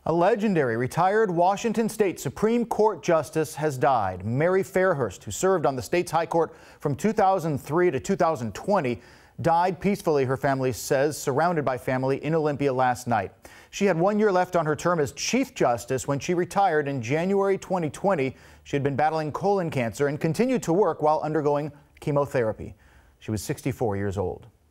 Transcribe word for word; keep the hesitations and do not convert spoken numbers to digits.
A legendary retired Washington State Supreme Court justice has died. Mary Fairhurst, who served on the state's high court from two thousand three to two thousand twenty, died peacefully, her family says, surrounded by family in Olympia last night. She had one year left on her term as Chief Justice when she retired in January twenty twenty. She had been battling colon cancer and continued to work while undergoing chemotherapy. She was sixty-four years old.